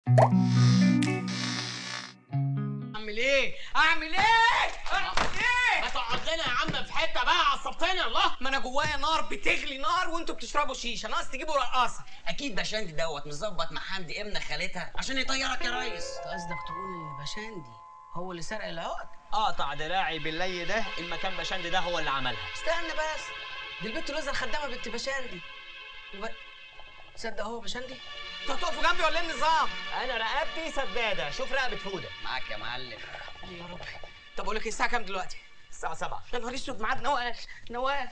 اعمل ايه؟ اعمل ايه؟ اعمل ايه؟ ما تقعد لنا يا عم في حته بقى، عصبتني الله. ما انا جوايا نار بتغلي نار وانتوا بتشربوا شيشه، ناقص تجيبوا رقاصه. اكيد باشندي دوت مظبط مع حمدي ابن خالتها عشان يطيرك يا ريس. قصدك تقول ان باشندي هو اللي سرق العقد؟ قاطع دراعي باللي ده المكان باشندي ده هو اللي عملها. استنى بس، دي البت لوزة الخدامه بنت باشندي. تصدق هو باشندي؟ انتوا هتقفوا جنبي ولا ايه النظام؟ انا رقبتي سداده، شوف رقبه فوده. معاك يا معلم. يا رب. طب اقول لك ايه، الساعه كام دلوقتي؟ الساعه 7. يا نهار اسود، ميعاد نوال. نوال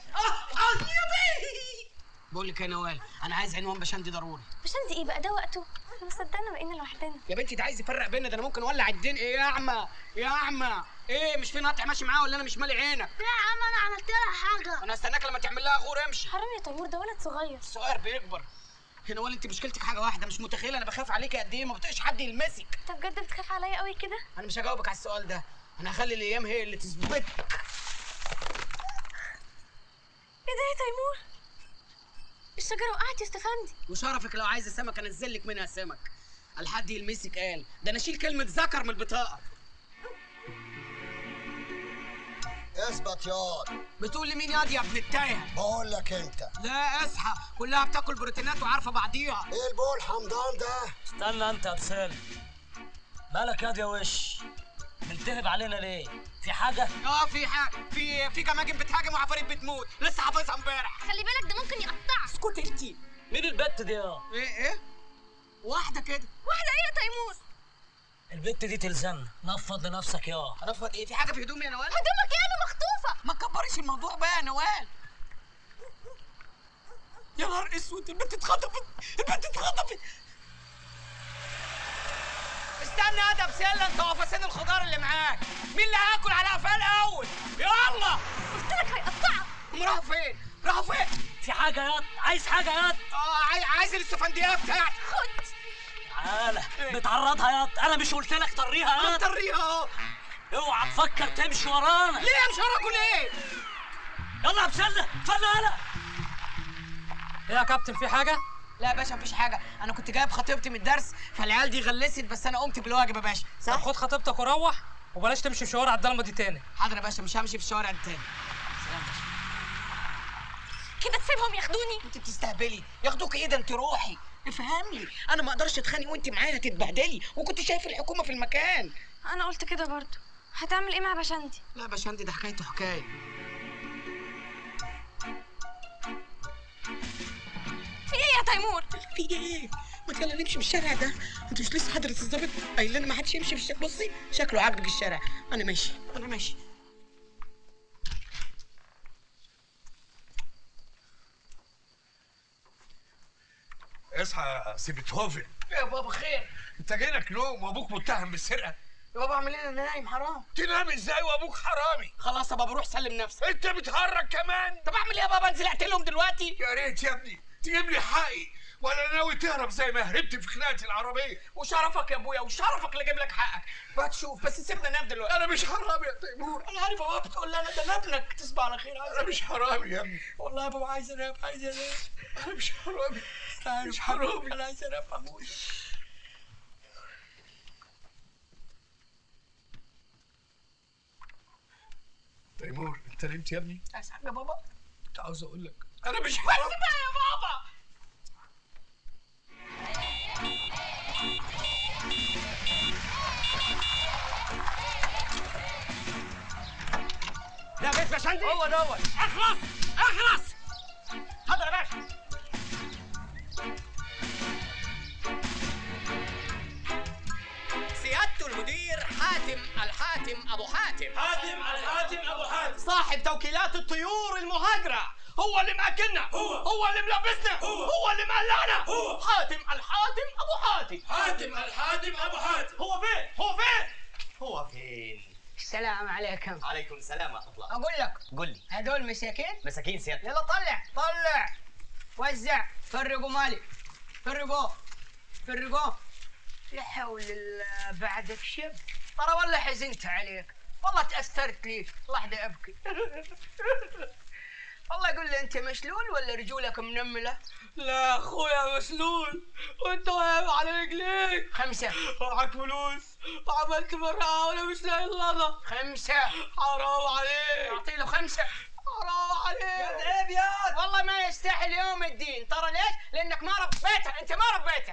بقول لك يا نوال، انا عايز عنوان باشندي ضروري. باشندي ايه بقى ده وقته؟ احنا مصدقنا بقينا لوحدنا. يا بنتي ده عايز يفرق بيننا، ده انا ممكن اولع الدين. ايه يا اعمى؟ يا اعمى ايه، مش في ناطع ماشي معاه ولا انا مش مالي عينك؟ لا يا عم انا عملت لها حاجه. انا هستناك لما تعمل لها غور. امشي. حرام يا تيمور، ده ولد صغير. الصغير بيكبر. يا نوال انت مشكلتك حاجه واحده، مش متخيله انا بخاف عليكي قد ايه، ما بطيقش حد يلمسك. انت بجد بتخاف عليا قوي كده؟ انا مش هجاوبك على السؤال ده، انا هخلي الايام هي اللي تثبتك. ايه ده يا تيمور؟ الشجره وقعت يا استفندي. وشرفك لو عايزه سمك انزل لك منها سمك. الحد يلمسك قال ده انا اشيل كلمه ذكر من البطاقه. اثبت ياض. بتقول لمين ياض يا ابن التايه؟ بقول لك انت. لا اصحى، كلها بتاكل بروتينات وعارفه بعضيها. ايه البول حمضان ده؟ استنى انت يا بسالم، مالك ياض يا وش؟ بتلتهب علينا ليه؟ في حاجه؟ في حاجه، في جماجم بتهاجم وعفاريت بتموت، لسه حافظها امبارح. خلي بالك ده ممكن يقطعك. اسكت انت. مين البت دي يا؟ ايه واحده كده. واحده ايه يا تيمور؟ البت دي تلزمنا، نفض لنفسك يا. هنفض ايه؟ في حاجه في هدومي يا نوال؟ هدومك ايه؟ انا مخطوفه. ما تكبريش الموضوع بقى يا نوال. يا نهار اسود، البنت اتخطفت. استنى يا ادب سله، انت وفاسين الخضار اللي معاك. مين اللي هياكل على قفاه الاول؟ يلا. قلت لك هيقطعك. هم راحوا فين؟ في حاجه ياض؟ عايز حاجه ياض؟ عايز الاستفندية بتاعتي. خد. تعالى بتعرضها ياض، انا مش قلت لك طريها ياض؟ انا طريها اهو. اوعى تفكر تمشي ورانا. ليه امشي وراكوا ليه؟ يلا يا بسله اتفضل. يلا. ايه يا كابتن، في حاجه؟ لا يا باشا مفيش حاجه، انا كنت جايب خطيبتي من الدرس فالعيال دي غلست، بس انا قمت بالواجب يا باشا. طب خد خطيبتك وروح، وبلاش تمشي في شوارع الضلمه دي تاني. حاضر يا باشا، مش همشي في الشوارع دي تاني. سلام يا باشا. كده تسيبهم ياخدوني؟ انت بتستهبلي، ياخدوك ايه؟ ده انت روحي. افهمني، انا ما اقدرش اتخانق وانت معايا تتبهدلي، وكنت شايف الحكومه في المكان. انا قلت كده برضه. هتعمل ايه مع باشندي؟ لا باشندي ده حكايته حكايه. في ايه يا تيمور؟ في ايه؟ ما يلا نمشي في الشارع ده، انت مش لسه حضرة الظابط قايل لنا ما حدش يمشي في الشارع؟ بصي شكله عاجبك الشارع. انا ماشي. اصحى يا سي بيتهوفن. يا بابا خير؟ انت جايلك نوم وابوك متهم بالسرقه. يا بابا اعمل ايه؟ انا نايم حرام. تنام ازاي وابوك حرامي؟ خلاص يا بابا روح سلم نفسك. انت بتهرج كمان. طب اعمل ايه يا بابا؟ انزل اقتلهم دلوقتي؟ يا ريت يا ابني تجيب لي حقي، ولا ناوي تهرب زي ما هربت في خناقه العربيه. وشرفك يا ابويا، وشرفك اللي اجيب لك حقك. وهتشوف، بس سيبنا ننام دلوقتي. انا مش حرامي يا تيمور. انا عارف يا بابا، بتقول لي انا ده انا ابنك. تصبح على خير. انا مش حرامي يا ابني. والله يا بابا عايز انام. انا مش حرامي. مش حرامي. انا عايز انام اموت. تيمور انت نمت يا ابني؟ عايز حاجه يا بابا؟ كنت عاوز اقول لك انا مش بس حرامي. بقى يا بابا. ده بيت باشندي؟ هو دوت. اخلص. اتفضل يا باشا. سيادة المدير حاتم الحاتم أبو حاتم. صاحب توكيلات الطيور المهاجرة. هو اللي مأكلنا، هو اللي ملبسنا، هو اللي مقلعنا. حاتم الحاتم أبو حاتم. هو فين؟ السلام عليكم. عليكم السلام ورحمه الله. أقول لك، قول لي. هدول مساكين. مساكين سيادتك. يلا طلع وزع. فرقوا مالي. فرقوا. لا حول الله، بعدك شب. ترى والله حزنت عليك، والله تأثرت ليك. لحظة أبكي. والله قول لي انت مشلول ولا رجولك منمله؟ لا اخويا مسلول وانت واقف على رجليك. 5. معاك فلوس وعملت مرة وانا مش لاقي اللضا. 5. حرام عليك. اعطي له 5. حرام عليك. عيب ياض، والله ما يستاهل يوم الدين. ترى ليش؟ لانك ما ربيته، انت ما ربيته.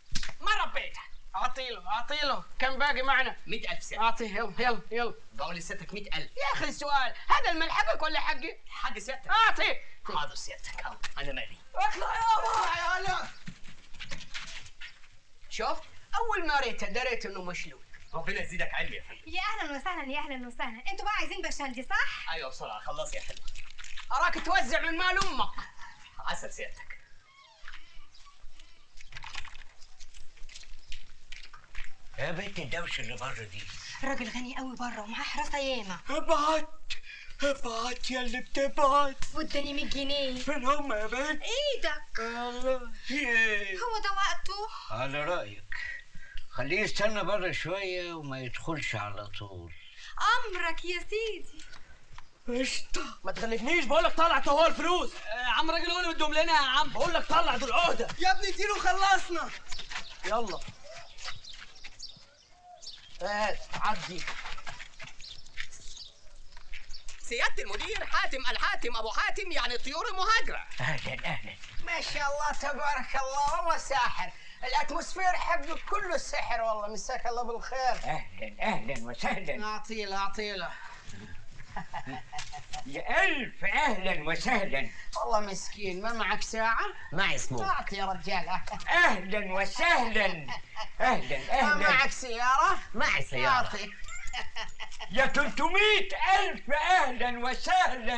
اعطي له. كم باقي معنا؟ 100,000 سنة. اعطيه. يلا. بقول لسيادتك 100,000. يا اخي السؤال هذا المال حقك ولا حقي؟ حق سيادتك. اعطي. حاضر سيادتك، أهو انا مالي. اطلع يابا. شوف، اول ما دريت انه مشلول. ربنا يزيدك علم يا فندم. يا اهلا وسهلا، انتوا بقى عايزين بشندي صح؟ ايوه بسرعه خلص يا حلو. اراك توزع من مال امك. عسل سيادتك. يا بنت الدوشه اللي بره دي. راجل غني قوي بره ومعاه حراسه ياما. ابعت يا اللي بتبعت. واداني 100 جنيه. فين هم يا بنت؟ ايدك. الله ايه؟ هو ده وقته. على رايك خليه يستنى بره شويه وما يدخلش على طول. امرك يا سيدي. قشطة. ما تخلفنيش، بقول لك طلع هو الفلوس. عم راجل هو اللي مديهم لنا يا عم، بقول لك طلع دول عهده. يا ابني اديله خلصنا. يلا عدي. سيادة المدير حاتم الحاتم ابو حاتم، يعني الطيور المهاجرة. اهلا. ما شاء الله تبارك الله، والله ساحر. الاتموسفير حقه كله سحر، والله مساك الله بالخير. اهلا وسهلا. اعطي له. يا الف اهلا وسهلا. والله مسكين، ما معك ساعة؟ معي سمو. اعطي يا رجال. اهلا وسهلا. ما معك سيارة؟ معي سيارة. اعطي. يا 300,000 اهلا وسهلا.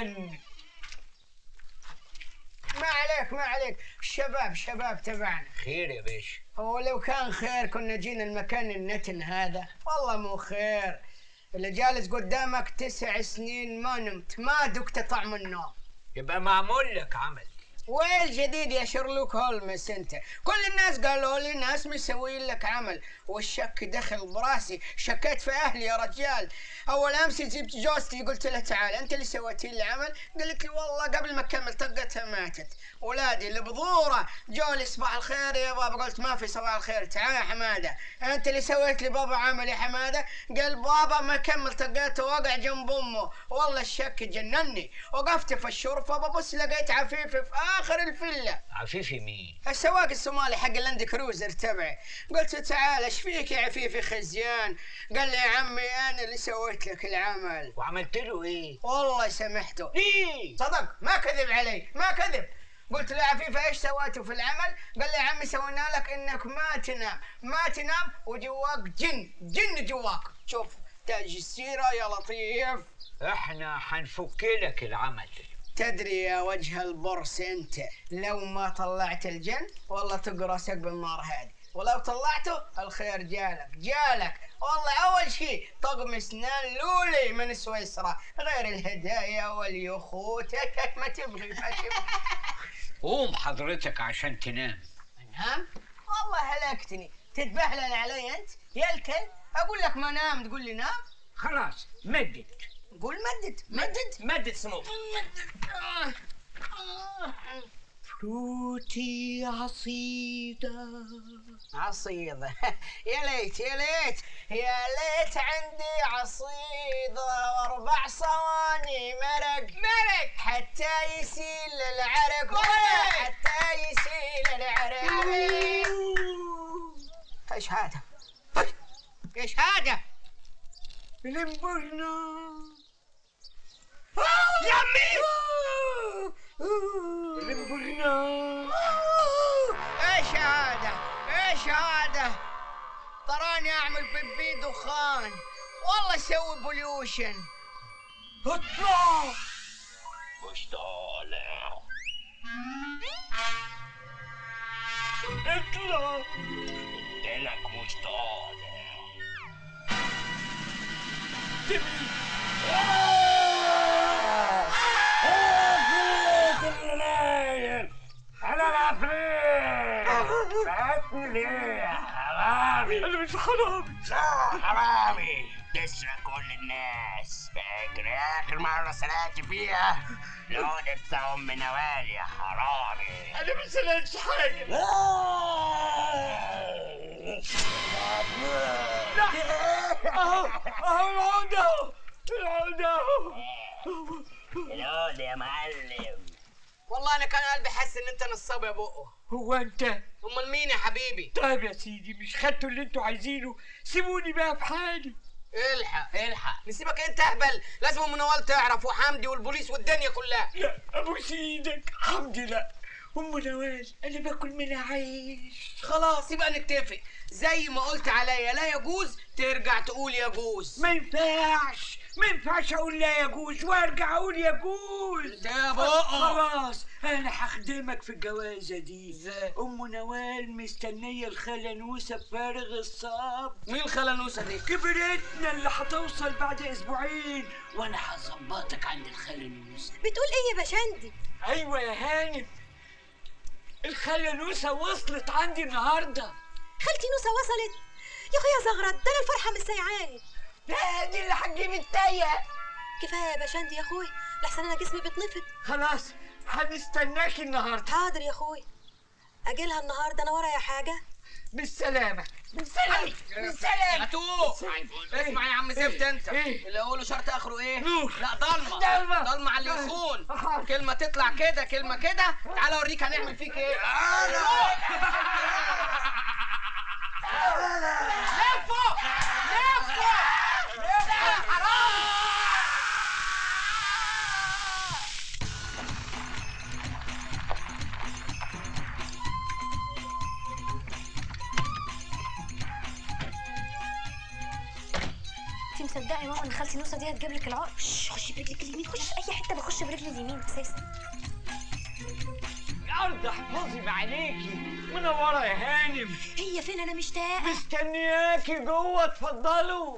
ما عليك. الشباب تبعنا. خير يا باشا. هو لو كان خير كنا جينا المكان النتن هذا. والله مو خير. اللي جالس قدامك 9 سنين ما نمت، ما دقت طعم النوم. يبقى معمول لك عمل. وين الجديد يا شيرلوك هولمس انت؟ كل الناس قالوا لي ناس مسوين لك عمل، والشك دخل براسي، شكيت في اهلي يا رجال. اول امس جبت جوزتي قلت لها تعال انت اللي سويتي لي العمل، قالت لي والله قبل ما اكمل طقتها ماتت. ولادي البذوره جو لي صباح الخير يا بابا، قلت ما في صباح الخير، تعال يا حماده انت اللي سويت لي بابا عمل يا حماده. قال بابا ما كمل طقته وقع جنب امه. والله الشك جنني، وقفت في الشرفه ببص لقيت عفيفي في اخر الفيلا. عفيفي مين؟ السواق الصومالي حق اللاند كروزر تبعي. قلت تعال ايش فيك يا عفيفي خزيان؟ قال لي يا عمي انا اللي سويت لك العمل. وعملت له ايه؟ والله سامحته. ليه؟ صدق ما كذب علي، ما كذب. قلت له يا عفيفه ايش سويتوا في العمل؟ قال لي يا عمي سوينا لك انك ما تنام وجواك جن جواك. شوف تاج السيره يا لطيف. احنا حنفك لك العمل. تدري يا وجه البرص انت لو ما طلعت الجن والله تقرصك بالنار هذه، ولو طلعته الخير جالك. والله اول شيء طقم اسنان لولي من سويسرا، غير الهدايا واليخوت. ما تبغي. قوم حضرتك عشان تنام. انام؟ والله هلكتني، تتبهلل علي انت يا الكل. اقول لك ما نام تقول لي نام. خلاص مدد. قول مدد سمو. فروتي عصيدة. يا ليت عندي عصيدة و4 صواني مرق حتى يسيل العرق. ايش هذا؟ لمبرنا يمي. ايش هذا؟ تراني اعمل بيبي دخان، والله اسوي بوليوشن. اطلع. مش طالع. اطلع. قلت لك مش طالع. انا العفريت. بعتني ليه يا حرامي؟ انا مش حرامي. لا حرامي، تسرق كل الناس. فاكر اخر مرة سرقت فيها العقد بتاع ام نوال يا حرامي؟ انا ما سرقتش حاجه. لا اهو العقد اهو، العقد اهو. العقد يا معلم. والله انا كان قلبي حاسس ان انت نصاب يا بقه. هو انت؟ امال مين يا حبيبي؟ طيب يا سيدي، مش خدتوا اللي انتوا عايزينه؟ سيبوني بقى في حالي. الحق الحق، نسيبك انت اهبل؟ لازم ام نوال تعرف، وحمدي والبوليس والدنيا كلها. لا ابوس ايدك. حمدي لا، ام نوال انا باكل منها عيش. خلاص يبقى نتفق، زي ما قلت عليا لا يجوز ترجع تقول يجوز. ما ينفعش، ما ينفعش اقول لا يجوز وارجع اقول يجوز. يا بقى خلاص انا هخدمك في الجوازه دي. ازاي؟ ام نوال مستنيه الخاله نوسه بفارغ الصبر. مين الخاله نوسه دي؟ كبرتنا اللي هتوصل بعد اسبوعين، وانا هظبطك عند الخاله نوسه. بتقول ايه يا باشندي؟ ايوه يا هانم، الخاله نوسه وصلت عندي النهارده. خالتي نوسه وصلت؟ يا اخويا زغرت، ده انا الفرحه مش سايعاني. لا دي اللي هتجيب التايه. كفايه يا باشندي يا اخوي، لحسن انا جسمي بيتنفض. خلاص هنستناكي النهارده. حاضر يا اخوي، اجيلها النهارده، انا ورايا حاجه. بالسلامه بالسلامه بالسلامه. هاتوه. اسمع يا عم زفت انت. ايه؟ اللي اقوله شرط اخره ايه؟ نور. لا ضلمه. ضلمه على اللي يخون. كلمه تطلع كده كلمه كده. تعال اوريك هنعمل فيك ايه. لفوا لفوا لفوا حرام. انت مصدقه يا ماما ان خالتي نوسه دي هتجيب لك العقد؟ خشي برجلك اليمين، خشي في اي حته بخش برجلي اليمين اساسا. يا ارض احفظي بعينيكي، منوره يا هانم. هي فين؟ انا مشتاقه. مستنياكي جوه، اتفضلوا.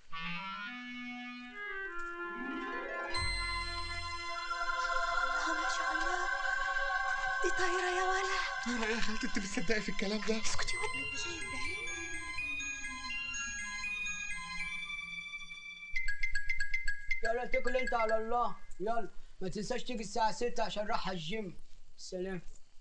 ما شاء الله، دي طايره يا ولا. طايره يا خالتي؟ انت بتصدقي في الكلام ده؟ اسكتي يا واد، انت شايف بعينيك. يلا اتكل انت على الله. يلا ما تنساش تيجي الساعة 6 عشان رايحة الجيم. سلام.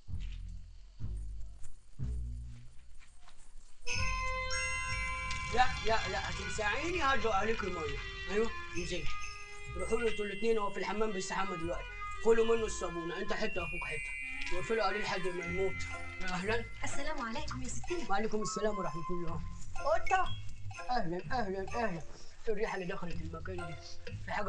لا هتنساعيني هرجع عليك المية. ايوه انزلي، روحوا له انتوا الاثنين، هو في الحمام بيستحمى دلوقتي. خلوا منه الصابونة، انت حتة واخوك حتة، واقفلوا عليه لحد ما يموت. اهلا. السلام عليكم يا ستنا. وعليكم السلام ورحمة الله. قطة. اهلا. الريحة اللي دخلت المكان دي في حاجة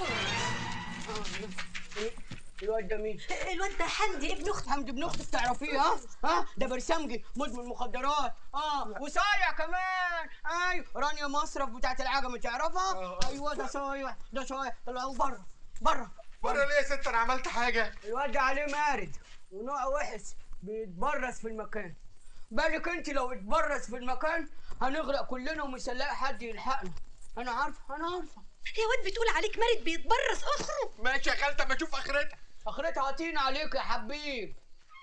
الواد ده مين؟ الواد ده حمدي ابن اختي. حمدي ابن اختك تعرفيه؟ ها ده برسمجي مدمن مخدرات. وصايع كمان. ايوه رانيا مصرف بتاعت العجمة تعرفها؟ ايوه ده صايع طلعوا بره. بره ليه يا ست؟ انا عملت حاجه؟ الواد ده عليه مارد ونوع وحش، بيتبرز في المكان. بالك انت لو اتبرز في المكان هنغرق كلنا ومش هنلاقي حد يلحقنا. انا عارفه. يا واد بتقول عليك مارد بيتبرز، اخرج. ماشي يا خالتي، اما اشوف اخرتها عطينا عليك يا حبيب.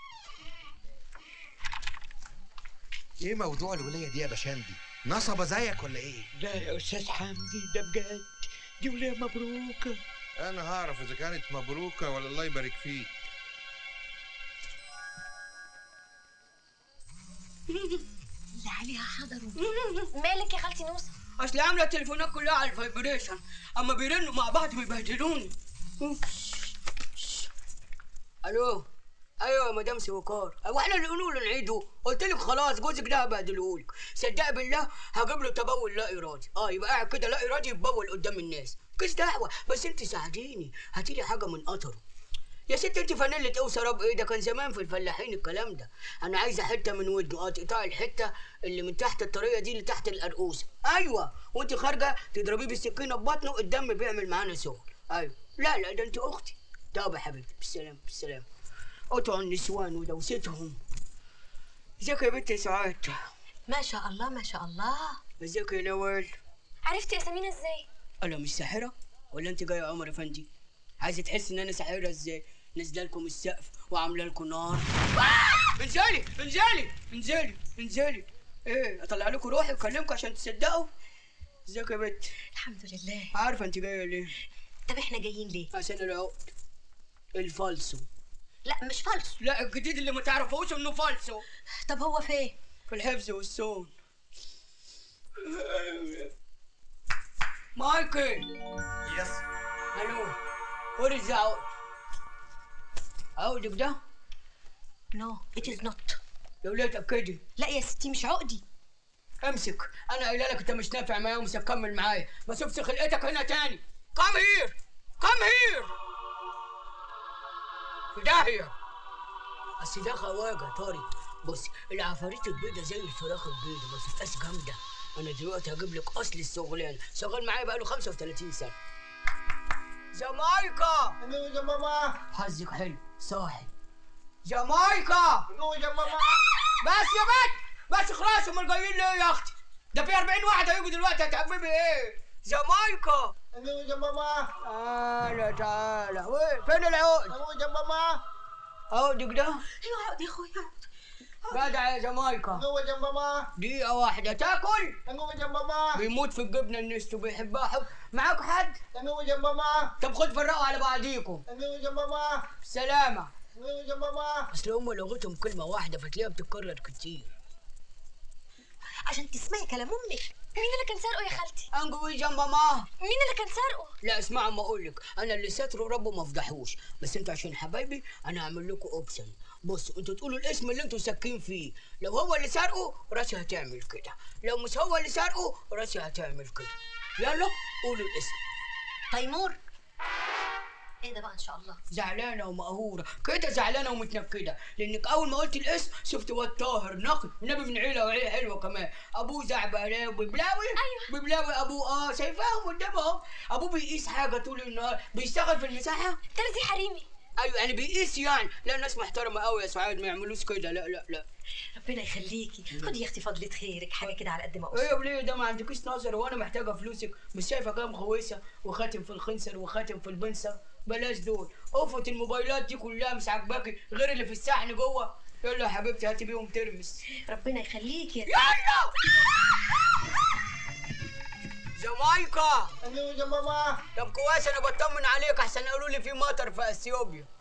ايه موضوع الولايه دي يا باشندي؟ نصبه زيك ولا ايه؟ لا يا استاذ حمدي، ده بجد، دي ولايه مبروكه. انا هعرف اذا كانت مبروكه ولا الله يبارك فيك. اللي عليها حضروا. مالك يا خالتي نوسه؟ اصل عامله التليفونات كلها على الفايبريشن، اما بيرنوا مع بعض بيبهدلوني. الو. ايوه يا مدام سوكار، واحنا اللي نقوله نعيده. قلت لك خلاص جوزك ده هبهدلهولك. صدق بالله هجيب له تبول لا ارادي. يبقى قاعد كده لا ارادي يتبول قدام الناس. مفيش دعوه، بس انت ساعديني، هاتيلي حاجه من قطره. يا ست انت فانيلة ايه وسراب ايه؟ ده كان زمان في الفلاحين الكلام ده. انا عايزه حته من ودنه، تقطعي الحته اللي من تحت الطريه دي اللي تحت القرقوسه. ايوه، وانت خارجه تضربيه بالسكينه ببطنه، الدم بيعمل معانا سهل. ايوه. لا ده انت اختي. طب يا حبيبتي بالسلامه. قطعوا النسوان ودوستهم. ازيك يا بنت يا سعاد؟ ما شاء الله. ازيك يا نوال؟ عرفتي اسامينا ازاي؟ انا مش ساحره ولا انت جايه عمر افندي؟ عايزه تحسي ان انا ساحره ازاي؟ نازله لكم السقف وعامله لكم نار. انزلي. ايه اطلع لكم روحي واكلمكم عشان تصدقوا؟ ازيك يا بت؟ الحمد لله. عارفه انت جايه ليه؟ طب احنا جايين ليه؟ عشان العقد الفالسو. لا مش فالص. لا الجديد اللي ما تعرفوش انه فالسو. طب هو فين؟ في الحفظ والصون. مايكل. يس. الو. وات از عقد؟ عقدك ده؟ نو ات از نوت. يا ولاد اتاكدي. لا يا ستي مش عقدي. امسك، انا قايله لك انت مش نافع معايا ومش هتكمل معايا، ما اشوفش خلقتك هنا تاني. كم هير كم هير. في داهيه. اصل ده خواجه طاري. بصي العفاريت البيضه زي الفراخ البيضه ما تبقاش جامده. انا دلوقتي هجيب لك اصل الشغلانه، شغال معايا بقاله 35 سنه. جامايكا. يا ماما. حظك حلو صاحي. جامايكا. يا ماما. بس يا بنت بس خلاص. امال جايين ليه يا اختي؟ ده في 40 واحد هيجوا دلوقتي. هتحببي ايه؟ جامايكا. يا ماما. تعالى تعالى. وين فين العقد؟ يا ماما. عقدك ده؟ ايوه عقد يا اخويا. جدع يا جامايكا. يا ماما. دقيقة واحدة تاكل؟ يا ماما. بيموت في الجبنة النستو بيحبها حب. معاكوا حد؟ يا ماما. طب خد فرقوا على بعضيكم. يا ماما. سلامة. يا ماما. اصل هم لغتهم كلمة واحدة فتلاقيها بتتكرر كتير. عشان تسمعي كلام امك. مين اللي كان سارقه يا خالتي؟ انجوي جنب ماما. مين اللي كان سارقه؟ لا اسمع اما اقول لك، انا اللي ساتره ربه ما فضحوش، بس انتوا عشان حبايبي انا هعمل لكم اوبشن. بصوا انتوا تقولوا الاسم اللي انتوا ساكين فيه، لو هو اللي سارقه راسي هتعمل كده، لو مش هو اللي سارقه راسي هتعمل كده. يلا قولوا الاسم. تيمور. ايه ده بقى ان شاء الله؟ زعلانه ومقهوره كده، زعلانه ومتنكده لانك اول ما قلت الاسم شفت واد طاهر نقي ونبي من عيله وعيله حلوه كمان. ابوه زعبلاوي وببلاوي. ايوه ببلاوي ابوه. شايفاهم قدامهم. ابوه بيقيس حاجه طول النهار، بيشتغل في المساحه. ترزي حريمي. ايوه يعني بيقيس يعني. لا ناس محترمه قوي يا سعاد ما يعملوش كده. لا لا لا. ربنا يخليكي. خدي يا اختي فضلة خيرك حاجه كده على قد ما اقول. ايه وليه ده ما عندكيش نظر وانا محتاجه فلوسك؟ مش شايفه كام خويسه وخاتم في الخنصر وخاتم في البنصه؟ بلاش دول. قفة الموبايلات دي كلها مش عاجباكي غير اللي في السحن جوه. يلا يا حبيبتي هاتي بيهم ترمس. ربنا يخليكي. يلا جامايكا. يا ماما. طب كويس انا بطمن عليك احسن قالوا لي في مطر في اثيوبيا.